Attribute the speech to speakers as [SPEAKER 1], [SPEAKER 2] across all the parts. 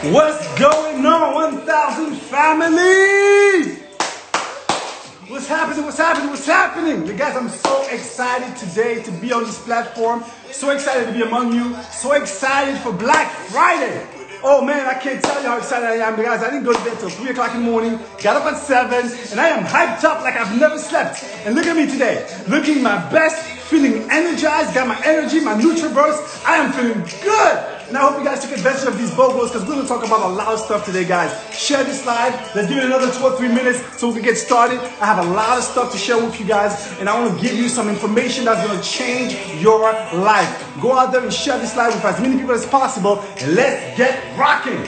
[SPEAKER 1] What's going on, 1000 family? What's happening? What's happening? What's happening? You guys, I'm so excited today to be on this platform. So excited to be among you. So excited for Black Friday. Oh man, I can't tell you how excited I am, guys. I didn't go to bed till 3 o'clock in the morning, got up at 7, and I am hyped up like I've never slept. And look at me today, looking my best, feeling energized, got my energy, my NutriBurst. I am feeling good. And I hope you guys took advantage of these BOGOs because we're going to talk about a lot of stuff today, guys. Share this live. Let's give it another 2 or 3 minutes so we can get started. I have a lot of stuff to share with you guys, and I want to give you some information that's going to change your life. Go out there and share this live with as many people as possible, and let's get rocking.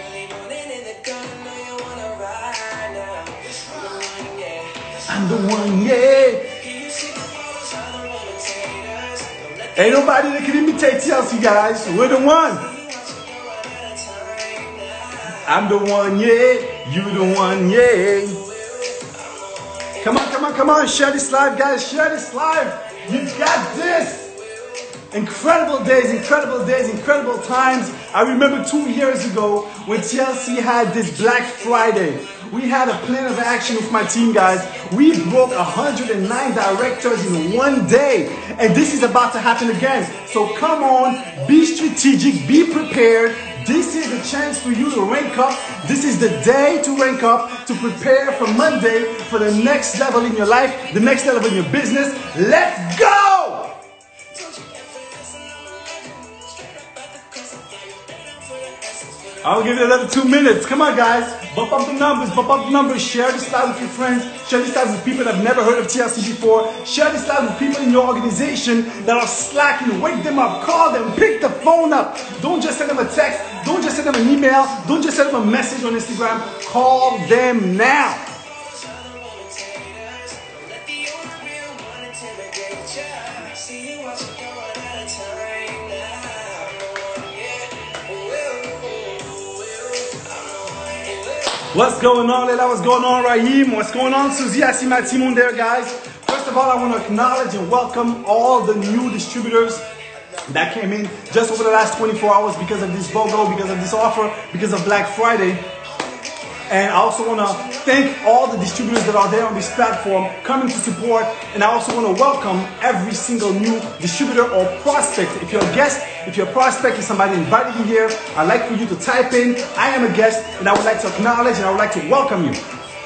[SPEAKER 1] I'm the one, yeah. Ain't nobody that can imitate TLC, guys. We're the one. I'm the one, yeah. You the one, yeah. Come on, come on, come on. Share this live, guys. Share this live. You got this. Incredible days, incredible times. I remember 2 years ago when TLC had this Black Friday. We had a plan of action with my team, guys. We broke 109 directors in 1 day. And this is about to happen again. So come on, be strategic, be prepared. This is the chance for you to rank up. This is the day to rank up, to prepare for Monday for the next level in your life, the next level in your business. Let's go! I'll give it another 2 minutes. Come on, guys. Bump up the numbers. Share this live with your friends. Share this live with people that have never heard of TLC before. Share this live with people in your organization that are slacking. Wake them up. Call them. Pick the phone up. Don't just send them a text. Don't just send them an email. Don't just send them a message on Instagram. Call them now. What's going on, Leila? What's going on, Raheem? What's going on, Suzy? I see my team on there, guys. First of all, I want to acknowledge and welcome all the new distributors that came in just over the last 24 hours because of this BOGO, because of this offer, because of Black Friday. And I also want to thank all the distributors that are there on this platform coming to support. And I also want to welcome every single new distributor or prospect. If you're a guest, if you're a prospect, if somebody invited you here, I'd like for you to type in, I am a guest, and I would like to acknowledge and I would like to welcome you.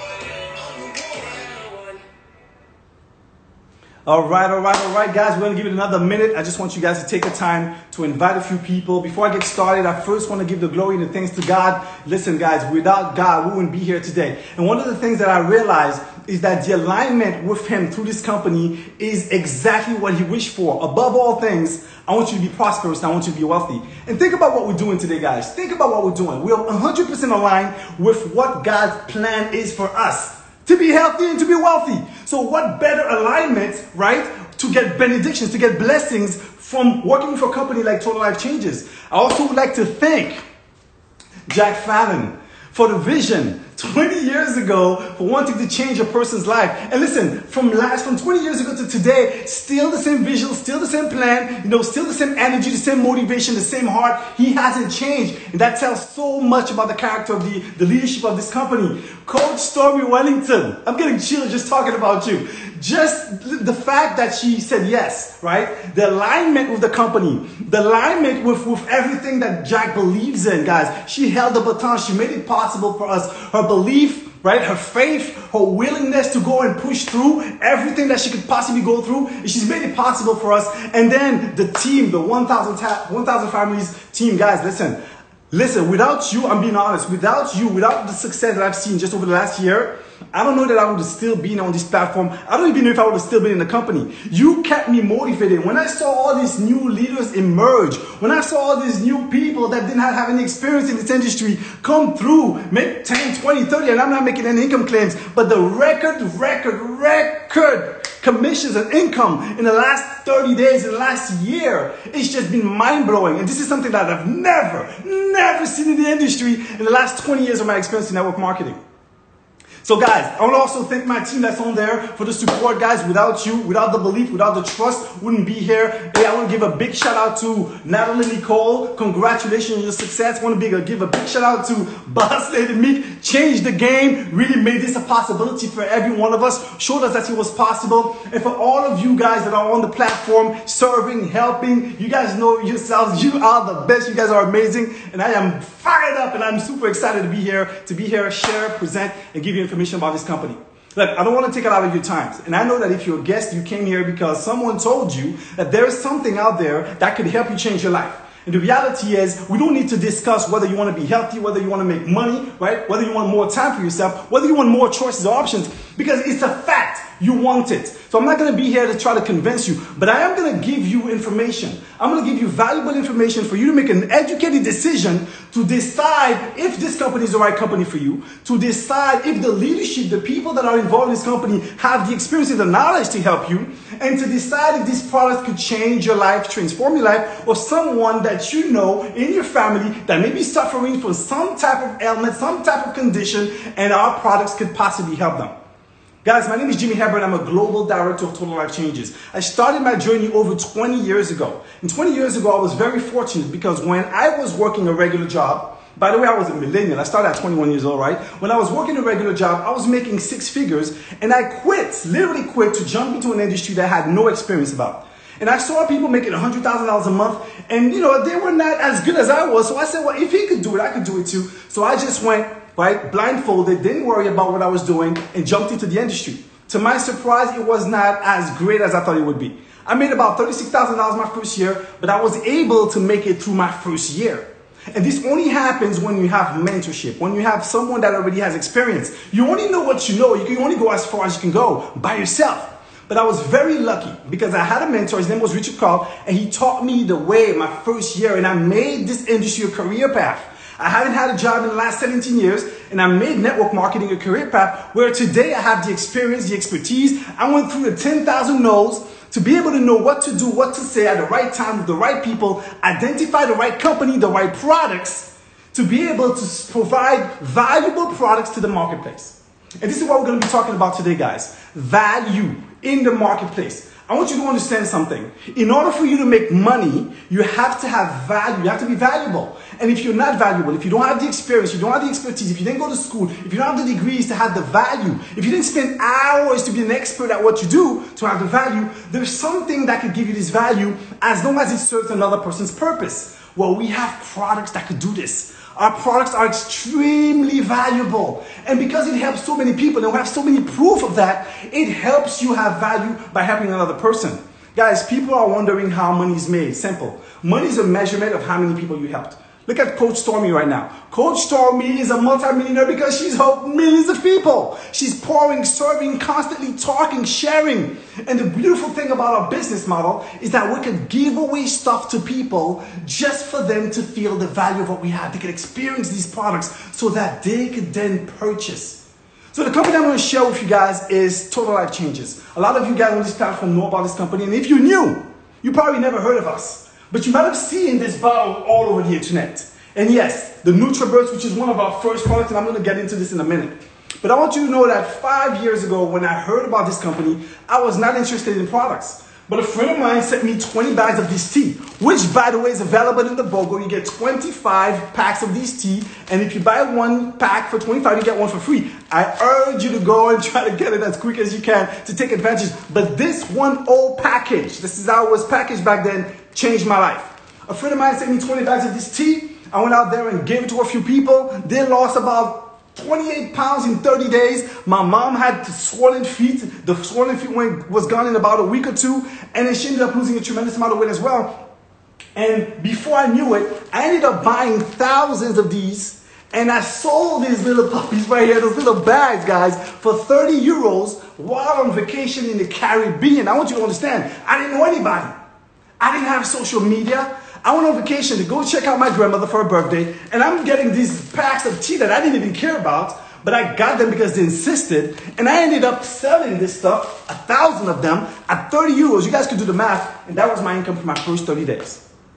[SPEAKER 1] All right, guys. We're going to give it another minute. I just want you guys to take the time to invite a few people. Before I get started, I first want to give the glory and the thanks to God. Listen, guys, without God, we wouldn't be here today. And one of the things that I realized is that the alignment with Him through this company is exactly what He wished for. Above all things, I want you to be prosperous and I want you to be wealthy. And think about what we're doing today, guys. Think about what we're doing. We're 100% aligned with what God's plan is for us. To be healthy and to be wealthy. So what better alignment, right, to get benedictions, to get blessings from working for a company like Total Life Changes. I also would like to thank Jack Fallon for the vision 20 years ago for wanting to change a person's life. And listen, from 20 years ago to today, still the same vision, still the same plan, still the same energy, the same motivation, the same heart. He hasn't changed. And that tells so much about the character of the leadership of this company. Coach Stormy Wellington, I'm getting chills just talking about you. Just the fact that she said yes, right? The alignment with the company, the alignment with everything that Jack believes in, guys. She held the baton. She made it possible for us. Her belief, right? Her faith, her willingness to go and push through everything that she could possibly go through. She's made it possible for us. And then the team, the 1000 Families team, guys, listen, without you, I'm being honest, without you, without the success that I've seen just over the last year, I don't know that I would have still been on this platform. I don't even know if I would have still been in the company. You kept me motivated. When I saw all these new leaders emerge, when I saw all these new people that didn't have any experience in this industry come through, make 10, 20, 30, and I'm not making any income claims, but the record commissions and income in the last 30 days, in the last year, it's just been mind-blowing. And this is something that I've never seen in the industry in the last 20 years of my experience in network marketing. So guys, I want to also thank my team that's on there for the support, guys. Without you, without the belief, without the trust, wouldn't be here. Hey, I want to give a big shout out to Natalie Nicole. Congratulations on your success. I want to give a big shout out to Boss Lady Meek. Changed the game, really made this a possibility for every one of us. Showed us that it was possible. And for all of you guys that are on the platform, serving, helping, you guys know yourselves. You are the best. You guys are amazing. And I am fired up and I'm super excited to be here, share, present, and give you information about this company. Look, I don't want to take a lot of your time. And I know that if you're a guest, you came here because someone told you that there is something out there that could help you change your life. And the reality is, we don't need to discuss whether you want to be healthy, whether you want to make money, right? Whether you want more time for yourself, whether you want more choices or options, because it's a fact. You want it. So I'm not going to be here to try to convince you, but I am going to give you information. I'm going to give you valuable information for you to make an educated decision to decide if this company is the right company for you, to decide if the leadership, the people that are involved in this company have the experience and the knowledge to help you, and to decide if these products could change your life, transform your life, or someone that you know in your family that may be suffering from some type of ailment, some type of condition, and our products could possibly help them. Guys, my name is Jimmy Hebert. I'm a global director of Total Life Changes. I started my journey over 20 years ago. And 20 years ago, I was very fortunate because when I was working a regular job, by the way, I was a millennial. I started at 21 years old, right? When I was working a regular job, I was making 6 figures and I quit, literally quit to jump into an industry that I had no experience about. And I saw people making $100,000 a month and, they were not as good as I was. So I said, well, if he could do it, I could do it too. So I just went, right, blindfolded, didn't worry about what I was doing, and jumped into the industry. To my surprise, it was not as great as I thought it would be. I made about $36,000 my first year, but I was able to make it through my first year. And this only happens when you have mentorship, when you have someone that already has experience. You only know what you know. You can only go as far as you can go by yourself. But I was very lucky because I had a mentor. His name was Richard Carl, and he taught me the way my first year, and I made this industry a career path. I haven't had a job in the last 17 years, and I made network marketing a career path where today I have the experience, the expertise. I went through the 10,000 no's to be able to know what to do, what to say at the right time with the right people, identify the right company, the right products, to be able to provide valuable products to the marketplace. And this is what we're going to be talking about today, guys. Value in the marketplace. I want you to understand something. In order for you to make money, you have to have value. You have to be valuable. And if you're not valuable, if you don't have the experience, you don't have the expertise, if you didn't go to school, if you don't have the degrees to have the value, if you didn't spend hours to be an expert at what you do to have the value, there's something that could give you this value as long as it serves another person's purpose. Well, we have products that could do this. Our products are extremely valuable. And because it helps so many people, and we have so many proof of that, it helps you have value by helping another person. Guys, people are wondering how money is made. Simple. Money is a measurement of how many people you helped. Look at Coach Stormy right now. Coach Stormy is a multimillionaire because she's helped millions of people. She's pouring, serving, constantly talking, sharing. And the beautiful thing about our business model is that we can give away stuff to people just for them to feel the value of what we have. They can experience these products so that they could then purchase. So the company I'm going to share with you guys is Total Life Changes. A lot of you guys on this platform know about this company. And if you knew, you probably never heard of us. But you might have seen this bottle all over the internet. And yes, the NutriBurst, which is one of our first products, and I'm going to get into this in a minute. But I want you to know that 5 years ago, when I heard about this company, I was not interested in products. But a friend of mine sent me 20 bags of this tea, which, by the way, is available in the BOGO. You get 25 packs of this tea, and if you buy one pack for 25, you get one for free. I urge you to go and try to get it as quick as you can to take advantage. But this one old package, this is how it was packaged back then, changed my life. A friend of mine sent me 20 bags of this tea. I went out there and gave it to a few people. They lost about 28 pounds in 30 days. My mom had swollen feet. The swollen feet was gone in about a week or two. And then she ended up losing a tremendous amount of weight as well. And before I knew it, I ended up buying thousands of these. And I sold these little puppies right here, those little bags, guys, for 30 euros while on vacation in the Caribbean. I want you to understand, I didn't know anybody. I didn't have social media. I went on vacation to go check out my grandmother for her birthday, and I'm getting these packs of tea that I didn't even care about, but I got them because they insisted, and I ended up selling this stuff, 1,000 of them, at 30 euros. You guys can do the math, and that was my income for my first 30 days.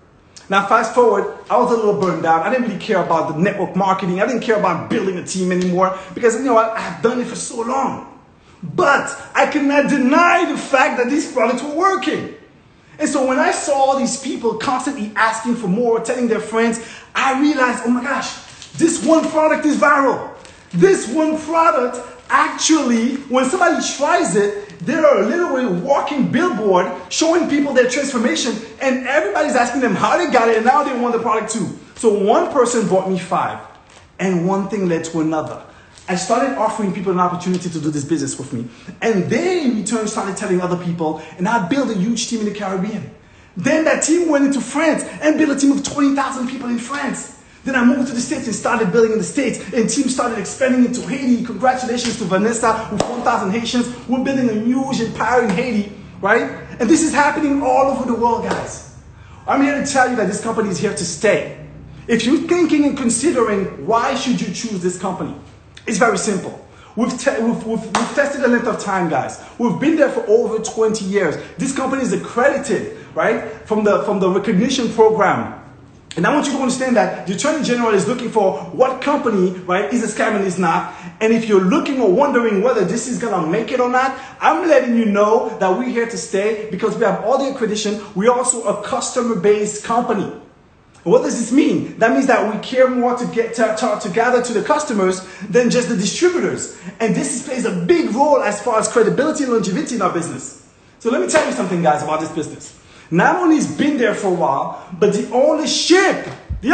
[SPEAKER 1] Now, fast forward, I was a little burned out. I didn't really care about the network marketing. I didn't care about building a team anymore because, you know what, I've done it for so long. But I could not deny the fact that these products were working. And so when I saw all these people constantly asking for more, telling their friends, I realized, oh my gosh, this one product is viral. This one product actually, when somebody tries it, they're a literally walking billboard showing people their transformation, and everybody's asking them how they got it, and now they want the product too. So one person bought me 5, and one thing led to another. I started offering people an opportunity to do this business with me, and they in return started telling other people, and I built a huge team in the Caribbean. Then that team went into France and built a team of 20,000 people in France. Then I moved to the States and started building in the States, and team started expanding into Haiti. Congratulations to Vanessa with 1,000 Haitians. We're building a huge empire in Haiti, right? And this is happening all over the world, guys. I'm here to tell you that this company is here to stay. If you're thinking and considering why should you choose this company, it's very simple. We've tested the length of time, guys. We've been there for over 20 years. This company is accredited, right, from the recognition program. And I want you to understand that the Attorney General is looking for what company, right, is a scam and is not. And if you're looking or wondering whether this is going to make it or not, I'm letting you know that we're here to stay because we have all the accreditation. We're also a customer-based company. What does this mean? That means that we care more to gather to the customers than just the distributors. And this plays a big role as far as credibility and longevity in our business. So let me tell you something, guys, about this business. Not only has been there for a while, but the ownership,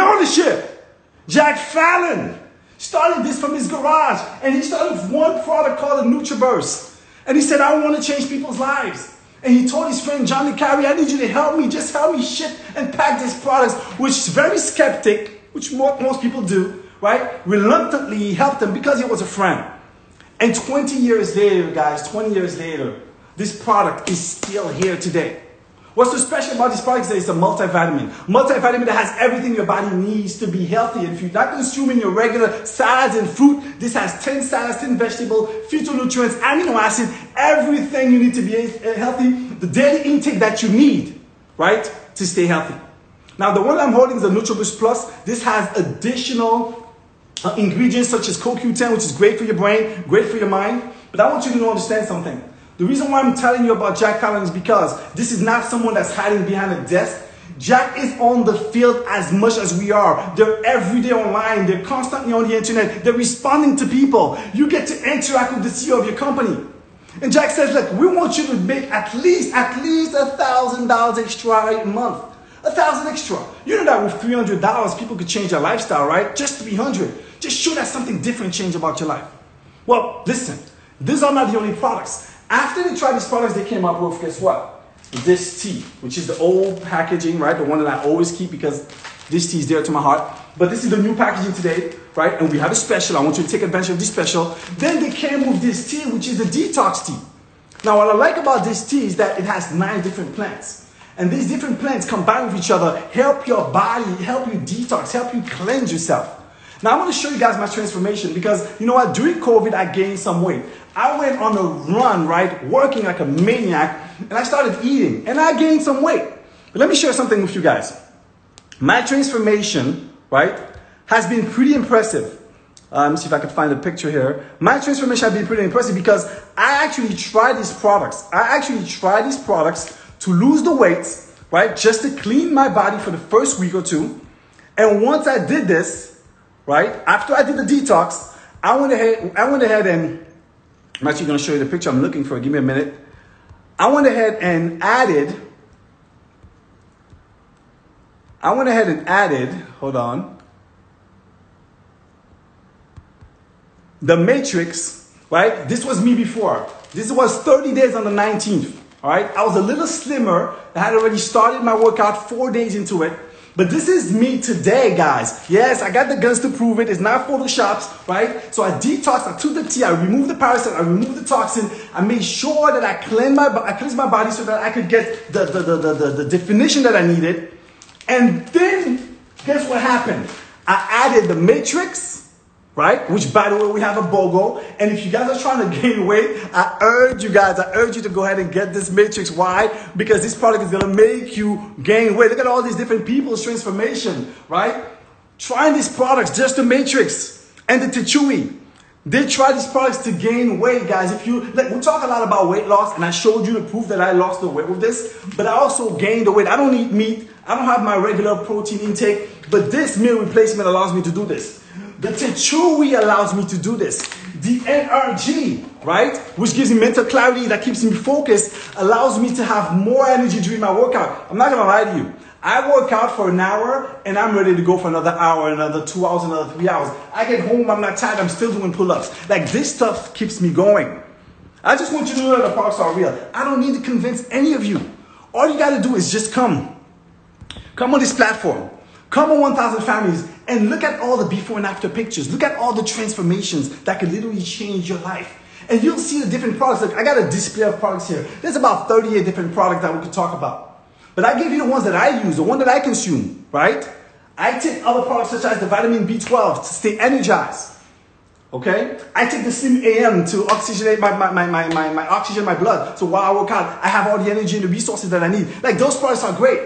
[SPEAKER 1] Jack Fallon, started this from his garage. And he started with one product called the NutriBurst. And he said, I want to change people's lives. And he told his friend John Le Carre, I need you to help me. Just help me ship and pack these products, which is very skeptic, which most people do, right? Reluctantly, he helped him because he was a friend. And 20 years later, guys, 20 years later, this product is still here today. What's so special about this product is that it's a multivitamin. Multivitamin that has everything your body needs to be healthy. And if you're not consuming your regular salads and fruit, this has 10 salads, 10 vegetables, phytonutrients, amino acid, everything you need to be healthy, the daily intake that you need, right, to stay healthy. Now, the one I'm holding is the NutriBoost Plus. This has additional ingredients such as CoQ10, which is great for your brain, great for your mind. But I want you to understand something. The reason why I'm telling you about Jack Fallon is because this is not someone that's hiding behind a desk. Jack is on the field as much as we are. They're every day online. They're constantly on the internet. They're responding to people. You get to interact with the CEO of your company. And Jack says, look, we want you to make at least $1,000 extra a month. 1,000 extra. You know that with $300, people could change their lifestyle, right? Just 300. Just show that something different change about your life. Well, listen, these are not the only products. After they tried these products, they came up with, guess what? This tea, which is the old packaging, right? The one that I always keep because this tea is dear to my heart. But this is the new packaging today, right? And we have a special. I want you to take advantage of this special. Then they came with this tea, which is the detox tea. Now, what I like about this tea is that it has 9 different plants. And these different plants combined with each other help your body, help you detox, help you cleanse yourself. Now, I want to show you guys my transformation because, you know what, during COVID, I gained some weight. I went on a run, right, working like a maniac, and I started eating, and I gained some weight. But let me share something with you guys. My transformation, right, has been pretty impressive. Let me see if I can find a picture here. My transformation has been pretty impressive because I actually tried these products. To lose the weight, right, just to clean my body for the first week or two. And once I did this, right, after I did the detox, I went ahead and I'm actually going to show you the picture I'm looking for. Give me a minute. I went ahead and added, hold on, the Matrix, right? This was me before. This was 30 days on the 19th, all right? I was a little slimmer. I had already started my workout 4 days into it. But this is me today, guys. Yes, I got the guns to prove it. It's not Photoshops, right? So I detoxed, I took the tea, I removed the parasite, I removed the toxin. I made sure that I cleansed my body so that I could get the definition that I needed. And then, guess what happened? I added the Matrix, right? Which, by the way, we have a BOGO. And if you guys are trying to gain weight, I urge you to go ahead and get this matrix. Why? Because this product is going to make you gain weight. Look at all these different people's transformation, right? Trying these products, just the matrix and the Tichui. They try these products to gain weight, guys. If you we talk a lot about weight loss, and I showed you the proof that I lost the weight with this, but I also gained the weight. I don't eat meat. I don't have my regular protein intake, but this meal replacement allows me to do this. The Tichui allows me to do this. The NRG, right, which gives me mental clarity, that keeps me focused, allows me to have more energy during my workout. I'm not gonna lie to you. I work out for an hour and I'm ready to go for another hour, another 2 hours, another 3 hours. I get home, I'm not tired, I'm still doing pull-ups. Like, this stuff keeps me going. I just want you to know that the products are real. I don't need to convince any of you. All you gotta do is just come. Come on this platform. Come on 1,000 Families and look at all the before and after pictures. Look at all the transformations that could literally change your life. And you'll see the different products. Look, I got a display of products here. There's about 38 different products that we could talk about. But I give you the ones that I use, the one that I consume, right? I take other products such as the vitamin B12 to stay energized, okay? I take the Slim AM to oxygenate my oxygen in my blood. So while I work out, I have all the energy and the resources that I need. Like, those products are great.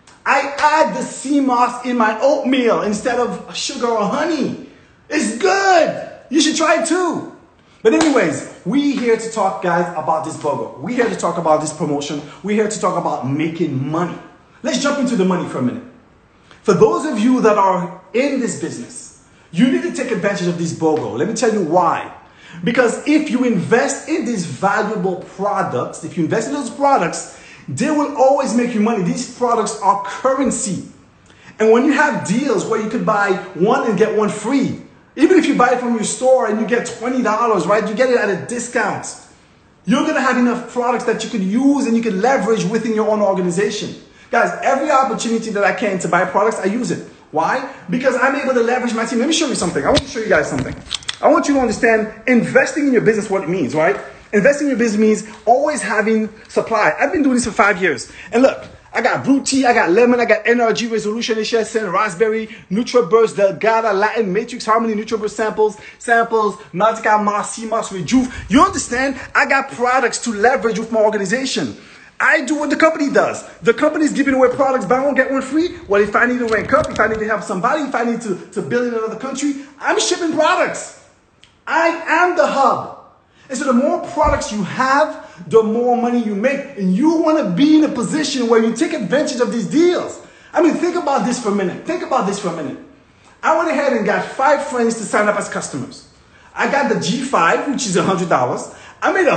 [SPEAKER 1] I add the sea moss in my oatmeal instead of sugar or honey. It's good. You should try it too. But anyways, we here to talk, guys, about this BOGO. We're here to talk about this promotion. We're here to talk about making money. Let's jump into the money for a minute. For those of you that are in this business, you need to take advantage of this BOGO. Let me tell you why. Because if you invest in these valuable products, if you invest in those products, they will always make you money. These products are currency. And when you have deals where you could buy one and get one free, even if you buy it from your store and you get $20, right? You get it at a discount. You're going to have enough products that you can use and you can leverage within your own organization. Guys, every opportunity that I can to buy products, I use it. Why? Because I'm able to leverage my team. Let me show you something. I want to show you guys something. I want you to understand investing in your business, what it means, right? Investing in your business means always having supply. I've been doing this for 5 years. And look, I got blue tea, I got lemon, I got NRG, Resolution, HSN, Raspberry, NutriBurst, Delgada, Latin, Matrix, Harmony, NutriBurst samples, Nautica, Moss, CMOS, Rejuve. You understand? I got products to leverage with my organization. I do what the company does. The company's giving away products, buy one, get one free. Well, if I need to rank up, if I need to help somebody, if I need to build in another country, I'm shipping products. I am the hub. And so the more products you have, the more money you make. And you want to be in a position where you take advantage of these deals. I mean, think about this for a minute. Think about this for a minute. I went ahead and got 5 friends to sign up as customers. I got the G5, which is $100. I made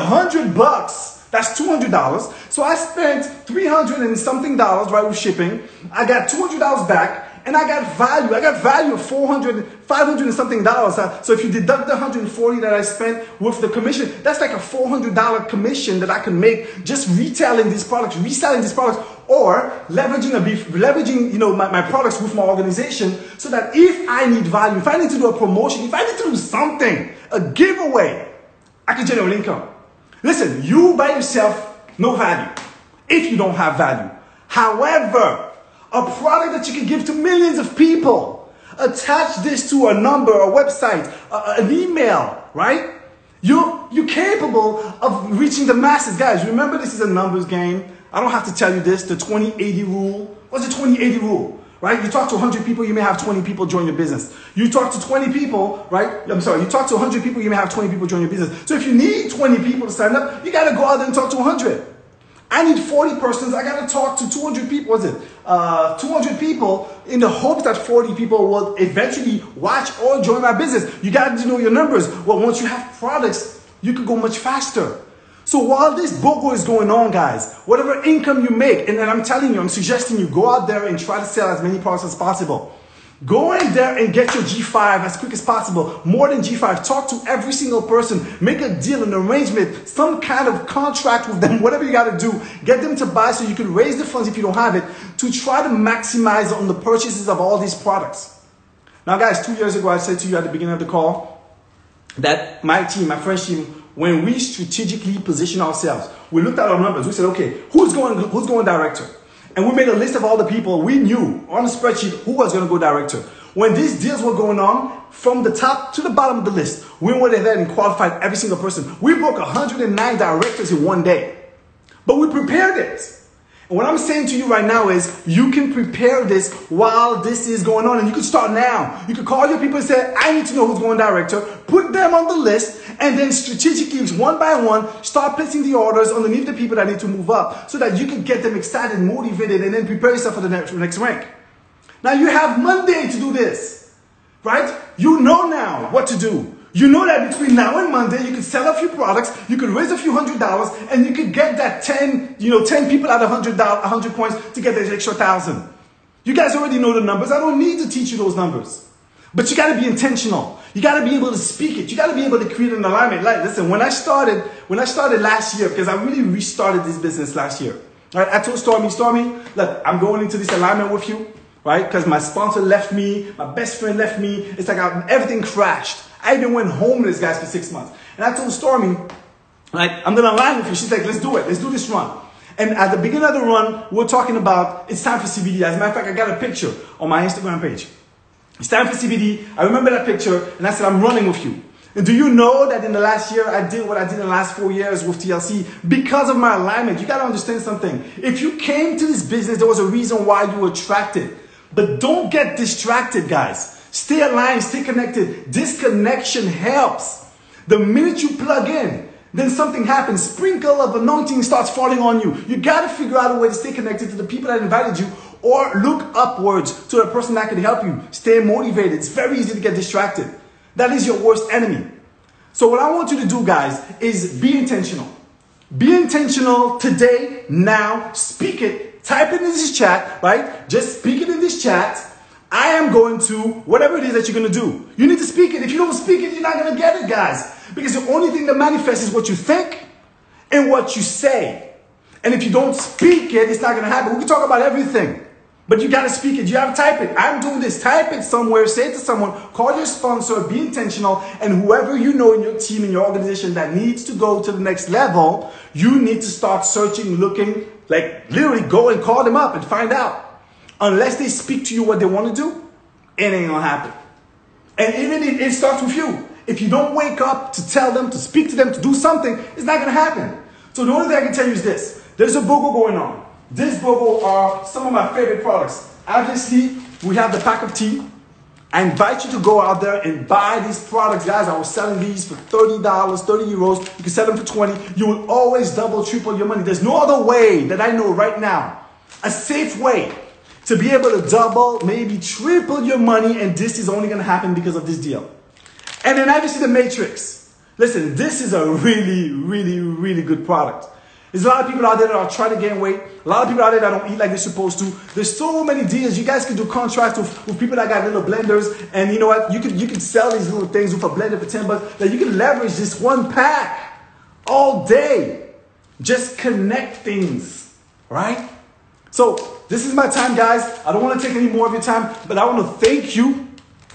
[SPEAKER 1] $100. That's $200. So I spent $300 and something, right, with shipping. I got $200 back. And I got value. I got value of $400, $500 and something. So if you deduct the $140 that I spent with the commission, that's like a $400 commission that I can make just retailing these products, reselling these products, or leveraging my products with my organization, so that if I need value, if I need to do a promotion, if I need to do something, a giveaway, I can generate income. Listen, you by yourself, no value if you don't have value. However, a product that you can give to millions of people. Attach this to a number, a website, an email, right? You're capable of reaching the masses. Guys, remember this is a numbers game. I don't have to tell you this, the 20-80 rule. What's the 20-80 rule, right? You talk to 100 people, you may have 20 people join your business. You talk to 20 people, right? You talk to 100 people, you may have 20 people join your business. So if you need 20 people to sign up, you got to go out there and talk to 100. I need 40 persons. I got to talk to 200 people. What's it? 200 people in the hopes that 40 people will eventually watch or join my business. You got to know your numbers. Well, once you have products, you can go much faster. So while this BOGO is going on, guys, whatever income you make, and I'm telling you, I'm suggesting you go out there and try to sell as many products as possible. Go in there and get your G5 as quick as possible. More than G5. Talk to every single person. Make a deal, an arrangement, some kind of contract with them, whatever you got to do. Get them to buy so you can raise the funds if you don't have it, to try to maximize on the purchases of all these products. Now, guys, 2 years ago, I said to you at the beginning of the call that my team, my French team, when we strategically position ourselves, we looked at our numbers. We said, okay, who's going director? And we made a list of all the people we knew on a spreadsheet who was going to go director. When these deals were going on, from the top to the bottom of the list, we went ahead and qualified every single person. We broke 109 directors in one day. But we prepared it. And what I'm saying to you right now is you can prepare this while this is going on. And you can start now. You can call your people and say, I need to know who's going director. Put them on the list. And then strategically, one by one, start placing the orders underneath the people that need to move up so that you can get them excited, motivated, and then prepare yourself for the next rank. Now you have Monday to do this, right? You know now what to do. You know that between now and Monday, you can sell a few products, you can raise a few $100, and you can get that 10 people out of 100 points to get that extra 1,000. You guys already know the numbers. I don't need to teach you those numbers. But you got to be intentional. You got to be able to speak it. You got to be able to create an alignment. Like, listen, when I started last year, because I really restarted this business last year, right? I told Stormy, look, I'm going into this alignment with you. Right? Because my sponsor left me, my best friend left me. It's like everything crashed. I even went homeless, guys, for 6 months. And I told Stormy, like, I'm going to align with you. She's like, let's do it. Let's do this run. And at the beginning of the run, we're talking about it's time for CBD. As a matter of fact, I got a picture on my Instagram page. It's time for CBD. I remember that picture, and I said, I'm running with you. And do you know that in the last year, I did what I did in the last 4 years with TLC because of my alignment? You got to understand something. If you came to this business, there was a reason why you were attracted. But don't get distracted, guys. Stay aligned, stay connected. Disconnection helps. The minute you plug in, then something happens. Sprinkle of anointing starts falling on you. You got to figure out a way to stay connected to the people that invited you or look upwards to the person that can help you. Stay motivated. It's very easy to get distracted. That is your worst enemy. So what I want you to do, guys, is be intentional. Be intentional today, now. Speak it. Type it in this chat, right? Just speak it in this chat. I am going to, whatever it is that you're going to do. You need to speak it. If you don't speak it, you're not going to get it, guys. Because the only thing that manifests is what you think and what you say. And if you don't speak it, it's not going to happen. We can talk about everything. But you got to speak it. You have to type it. I'm doing this. Type it somewhere. Say it to someone. Call your sponsor. Be intentional. And whoever you know in your team, in your organization that needs to go to the next level, you need to start searching, looking, like literally go and call them up and find out. Unless they speak to you what they want to do, it ain't going to happen. And even if it starts with you. If you don't wake up to tell them, to speak to them, to do something, it's not going to happen. So the only thing I can tell you is this. There's a BOGO going on. This BOGO are some of my favorite products. Obviously, we have the pack of tea. I invite you to go out there and buy these products. Guys, I was selling these for $30, 30 euros. You can sell them for 20. You will always double, triple your money. There's no other way that I know right now, a safe way to be able to double, maybe triple your money. And this is only going to happen because of this deal. And then obviously the Matrix. Listen, this is a really, really, really good product. There's a lot of people out there that are trying to gain weight. A lot of people out there that don't eat like they're supposed to. There's so many deals. You guys can do contracts with people that got little blenders. And you know what? You can sell these little things with a blender for $10. That you can leverage this one pack all day. Just connect things, right? So this is my time, guys. I don't want to take any more of your time, but I want to thank you.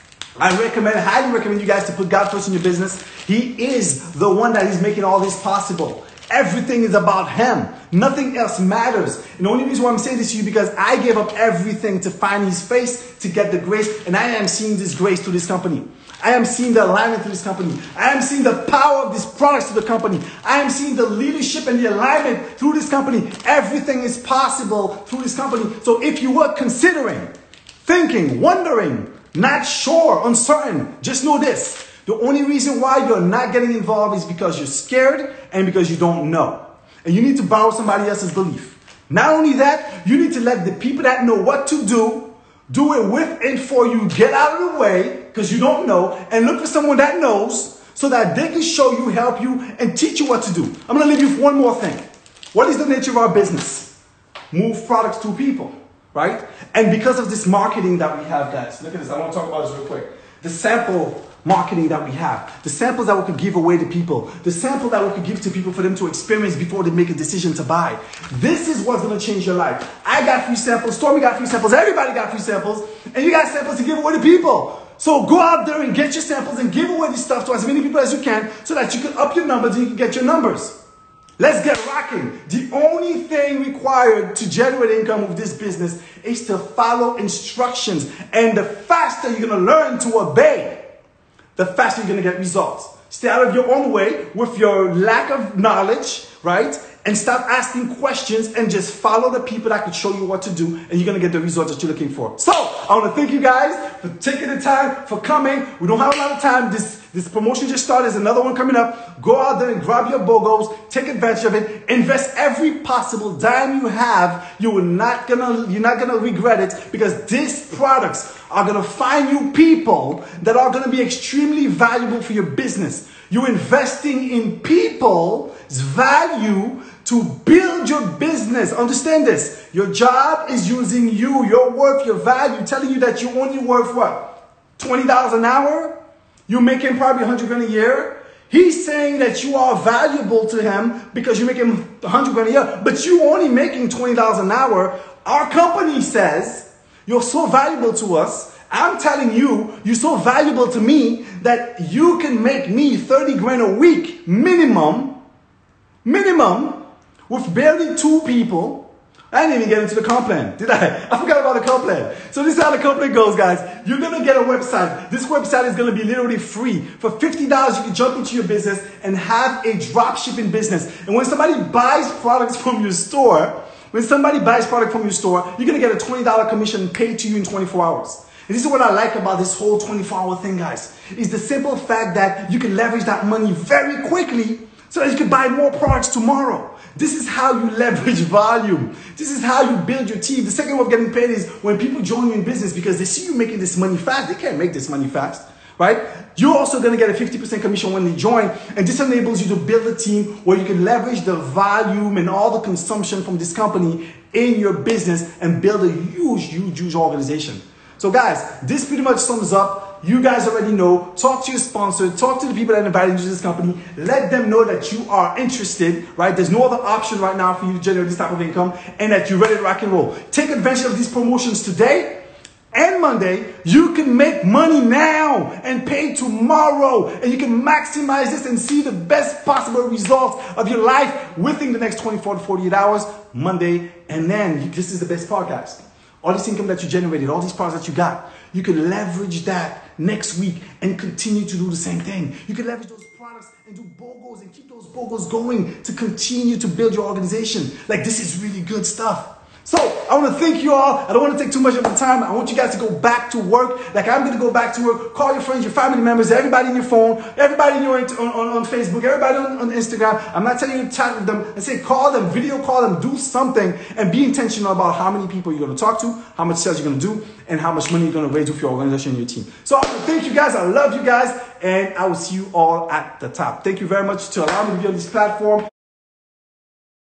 [SPEAKER 1] I highly recommend you guys to put God first in your business. He is the one that is making all this possible. Everything is about Him. Nothing else matters. And the only reason why I'm saying this to you because I gave up everything to find His face, to get the grace. And I am seeing this grace through this company. I am seeing the alignment through this company. I am seeing the power of these products to the company. I am seeing the leadership and the alignment through this company. Everything is possible through this company. So if you were considering, thinking, wondering, not sure, uncertain, just know this. The only reason why you're not getting involved is because you're scared and because you don't know. And you need to borrow somebody else's belief. Not only that, you need to let the people that know what to do it with and for you. Get out of the way because you don't know and look for someone that knows so that they can show you, help you, and teach you what to do. I'm going to leave you with one more thing. What is the nature of our business? Move products to people, right? And because of this marketing that we have, guys, look at this. I want to talk about this real quick. The sample marketing that we have, the samples that we could give away to people, the sample that we could give to people for them to experience before they make a decision to buy. This is what's going to change your life. I got free samples, Stormy got free samples, everybody got free samples, and you got samples to give away to people. So go out there and get your samples and give away this stuff to as many people as you can so that you can up your numbers and you can get your numbers. Let's get rocking. The only thing required to generate income with this business is to follow instructions. And the faster you're going to learn to obey, the faster you're going to get results. Stay out of your own way with your lack of knowledge, right? And stop asking questions and just follow the people that can show you what to do, and you're going to get the results that you're looking for. So, I want to thank you guys for taking the time, for coming. We don't have a lot of time. This promotion just started. There's another one coming up. Go out there and grab your BOGOs. Take advantage of it. Invest every possible dime you have. You're not gonna regret it, because these products are going to find you people that are going to be extremely valuable for your business. You're investing in people's value to build your business. Understand this. Your job is using you, your worth, your value, telling you that you're only worth what? $20 an hour? You're making probably 100 grand a year. He's saying that you are valuable to him because you're making 100 grand a year, but you're only making $20 an hour. Our company says you're so valuable to us. I'm telling you, you're so valuable to me that you can make me 30 grand a week minimum, with barely 2 people. I didn't even get into the comp plan, did I? I forgot about the comp plan. So this is how the comp plan goes, guys. You're going to get a website. This website is going to be literally free. For $50, you can jump into your business and have a drop shipping business. And when somebody buys products from your store, you're going to get a $20 commission paid to you in 24 hours. And this is what I like about this whole 24-hour thing, guys. Is the simple fact that you can leverage that money very quickly so that you can buy more products tomorrow. This is how you leverage volume. This is how you build your team. The second way of getting paid is when people join you in business because they see you making this money fast. They can't make this money fast, right? You're also going to get a 50% commission when they join. And this enables you to build a team where you can leverage the volume and all the consumption from this company in your business and build a huge organization. So guys, this pretty much sums up. You guys already know. Talk to your sponsor. Talk to the people that invited you to this company. Let them know that you are interested, right? There's no other option right now for you to generate this type of income, and that you're ready to rock and roll. Take advantage of these promotions today and Monday. You can make money now and pay tomorrow, and you can maximize this and see the best possible results of your life within the next 24 to 48 hours, Monday. And then this is the best podcast. All this income that you generated, all these products that you got, you can leverage that next week and continue to do the same thing. You can leverage those products and do BOGOs and keep those BOGOs going to continue to build your organization. Like, this is really good stuff. So I want to thank you all. I don't want to take too much of your time. I want you guys to go back to work. Like I'm going to go back to work. Call your friends, your family members, everybody in your phone, everybody in your, on Facebook, everybody on Instagram. I'm not telling you to chat with them. I say call them, video call them, do something, and be intentional about how many people you're going to talk to, how much sales you're going to do, and how much money you're going to raise with your organization and your team. So I want to thank you guys. I love you guys, and I will see you all at the top. Thank you very much to allow me to be on this platform.